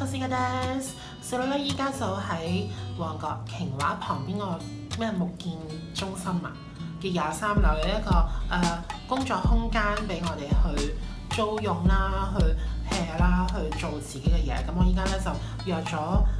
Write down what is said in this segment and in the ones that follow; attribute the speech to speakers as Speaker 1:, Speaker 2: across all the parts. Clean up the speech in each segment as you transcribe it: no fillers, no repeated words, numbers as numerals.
Speaker 1: コ斯嘅です細佬咧，依家就喺旺角瓊華旁邊個咩木建中心嘅23樓有一個工作空間俾我哋去租用啦，去 hea 啦，去做自己嘅嘢。咁我依家咧就約咗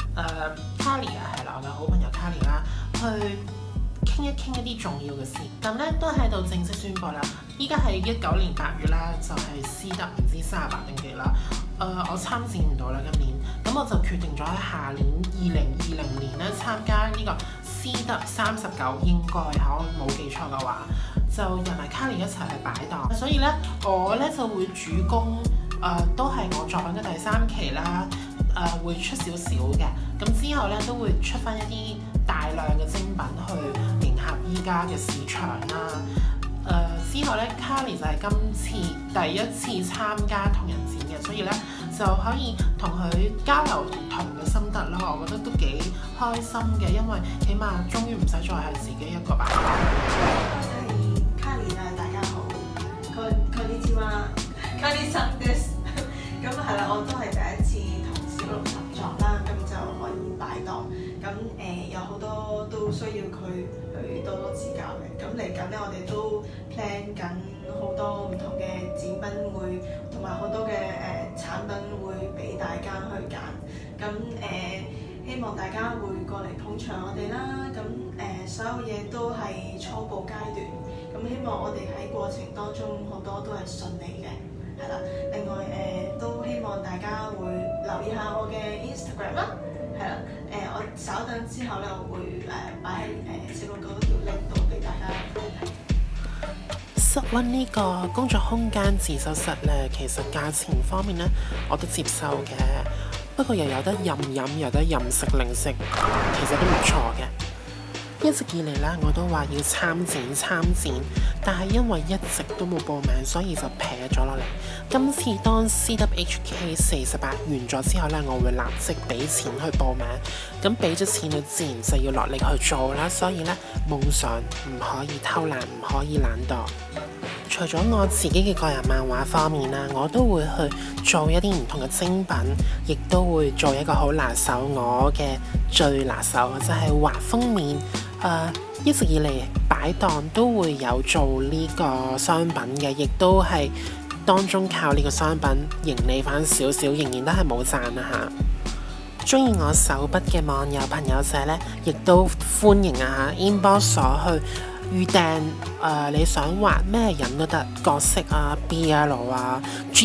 Speaker 1: Carly 係啦，我嘅好朋友 Carly 啦，去傾一啲重要嘅事。咁咧都喺度正式宣佈啦，依家係19年8月啦，就係斯德唔知38定幾啦。我參戰唔到啦今年，咁我就決定咗喺下年2020年咧參加呢個斯德39，應該我冇記錯嘅話，就約埋 Carly 一齊去擺檔。所以咧我咧就會主攻都係我作品嘅第3期啦，會出少少嘅。咁之後咧都會出翻一啲大量嘅精品去迎合依家嘅市場啦。之後咧 Carly 就係今次第一次參加同人展嘅，所以咧就可以同佢交流唔同嘅心得啦。我覺得都幾開心嘅，因為起碼終於唔使再係自己一個擺檔。
Speaker 2: 我係 Carly 啊，大家好。こんにちは，Carlyさんです。咁係啦，我都係第一次同小龍合作啦，咁就可以擺檔。咁有好多都需要佢去多多指教嘅。咁嚟緊咧，我哋都 plan 緊好多唔同嘅展品會，同埋好多嘅產品會俾大家去揀。咁希望大家會過嚟捧場我哋啦。咁所有嘢都係初步階段。咁希望我哋喺過程當中好多都係順利嘅，係啦。另外都希望大家會留意下我嘅 Instagram 啦，係啦。我稍等之後咧，我會擺喺小龍嗰條 link 度俾大家睇睇。
Speaker 1: 室溫呢個工作空間自修室咧，其實價錢方面咧我都接受嘅，不過又有得任飲，有得任食零食，其實都唔錯嘅。一直以嚟咧，我都話要參展，但係因為一直都冇報名，所以就撇咗落嚟。今次當 CWHK 48完咗之後咧，我會立即俾錢去報名。咁俾咗錢，你自然就要落力去做啦。所以咧，夢想唔可以偷懶，唔可以懶惰。除咗我自己嘅個人漫畫方面啦，我都會去做一啲唔同嘅精品，亦都會做一個好拿手，我嘅最拿手就係畫封面。一直以嚟擺檔都會有做呢個商品嘅，亦都係當中靠呢個商品盈利翻少少，仍然都係冇賺啊嚇！中意我手筆嘅網友朋友仔呢，亦都歡迎啊 inbox 去預訂你想畫咩人都得，角色啊 BL 啊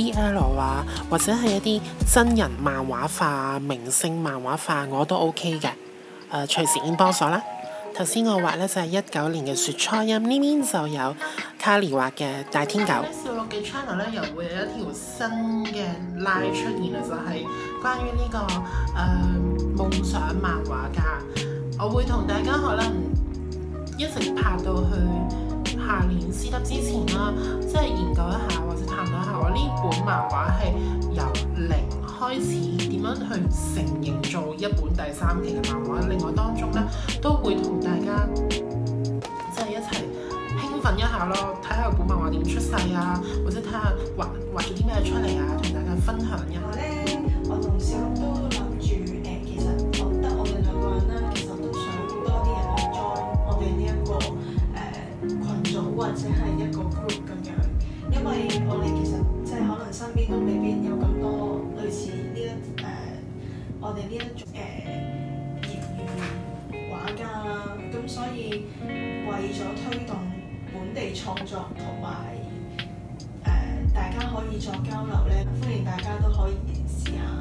Speaker 1: GL 啊，或者係一啲真人漫畫化、明星漫畫化我都 OK 嘅。隨時 inbox 啦。頭先我畫咧就係19年嘅雪初音，呢邊就有 Carly 畫嘅大天狗。小龍嘅 channel 咧又會有一條新嘅 live 出現啦，就係關於呢個夢想漫畫家。我會同大家可能一直拍到去下年斯德之前啦，即係研究一下或者探討一下我呢本漫畫係由零開始點樣去成形做一本第3期嘅漫畫。另外當中咧都會同大家即係一齊興奮一下咯，睇下本漫畫點出世啊，或者睇下畫咗啲咩出嚟啊，同大家分享一下。
Speaker 2: 我同小龍都諗住其實我覺得我哋2個人啦，其實都想多啲人去 join 我哋呢一個群組或者係一個 group 咁樣，因為我哋其實即係可能身邊都未必有咁多類似我哋呢一種業餘畫家啦，咁所以為咗推動本地創作同埋大家可以作交流咧，歡迎大家都可以試下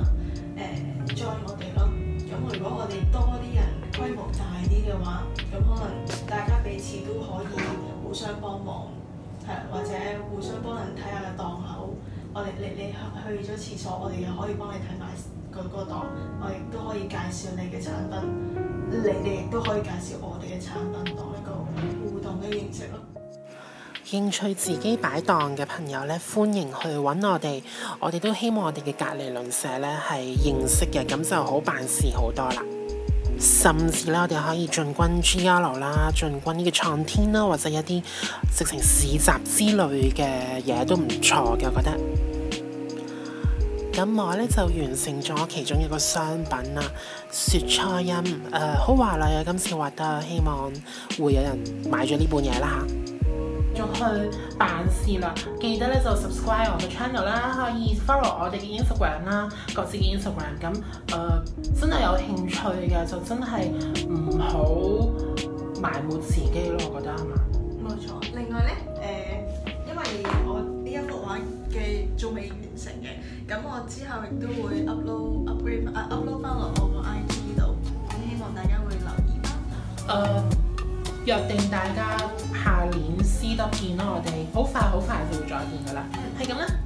Speaker 2: join 我哋咯。咁如果我哋多啲人規模大啲嘅話，咁可能大家彼此都可以互相幫忙，或者互相幫人睇下個檔口。我哋你去咗廁所，我哋又可以幫你睇埋個檔，我亦都可以介紹你嘅產品，你哋亦都可以介紹我哋嘅產品，當一個互動嘅形式咯。
Speaker 1: 興趣自己擺檔嘅朋友咧，歡迎去揾我哋。我哋都希望我哋嘅隔離鄰舍咧係認識嘅，咁就好辦事好多啦。甚至咧，我哋可以進軍 GL 啦，進軍呢個創天啦，或者一啲直情市集之類嘅嘢都唔錯嘅，我覺得。 咁我咧就完成咗其中一個商品啦，雪菜音，好華麗啊！今次畫得，希望會有人買咗呢本嘢啦嚇。仲去辦事啦，記得咧就 subscribe 我嘅 channel 啦，可以 follow 我哋嘅 Instagram 啦，各自嘅 Instagram。咁真係有興趣嘅就真係唔好埋沒自己咯，我覺得係嘛？
Speaker 2: 冇錯。另外咧，因為我呢一幅畫嘅仲未完成嘅，咁我之後亦都會 upload 翻落我個 IG 度，咁希望大家會留意翻。
Speaker 1: 約定大家下年私得見咯，我哋好快就會再見噶啦，係咁啦。